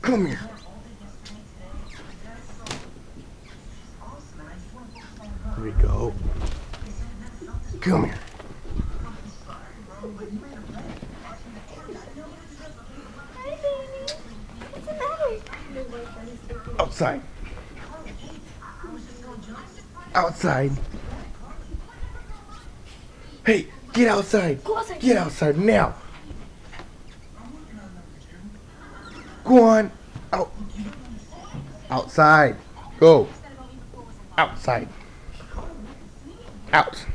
Come here. Here we go. Come here. Hi, baby. What's the matter? Outside. Outside. Hey, get outside. Go outside. Get outside now. Go on. Out. Outside. Go. Outside. Out.